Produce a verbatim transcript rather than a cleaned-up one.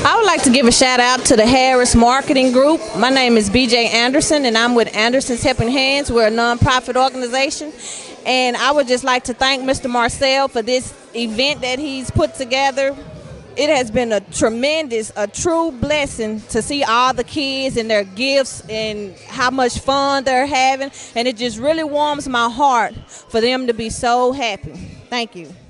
I would like to give a shout out to the Harris Marketing Group. My name is B J Anderson, and I'm with Anderson's Helping Hands. We're a nonprofit organization, and I would just like to thank Mister Marcel for this event that he's put together. It has been a tremendous, a true blessing to see all the kids and their gifts and how much fun they're having, and it just really warms my heart for them to be so happy. Thank you.